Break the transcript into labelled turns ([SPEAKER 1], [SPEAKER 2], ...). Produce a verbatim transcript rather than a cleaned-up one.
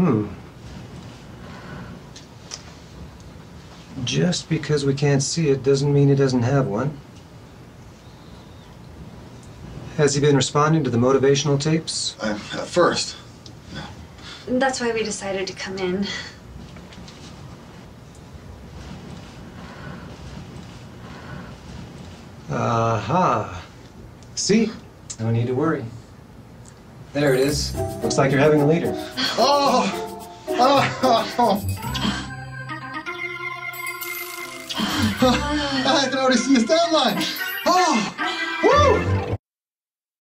[SPEAKER 1] Hmm. Just because we can't see it doesn't mean he doesn't have one. Has he been responding to the motivational tapes?
[SPEAKER 2] I'm at first. No.
[SPEAKER 3] That's why we decided to come in.
[SPEAKER 1] Aha. See? No need to worry. There it is. Looks like you're having a leader.
[SPEAKER 2] Oh! Oh! I can already see his deadline. Oh! Woo!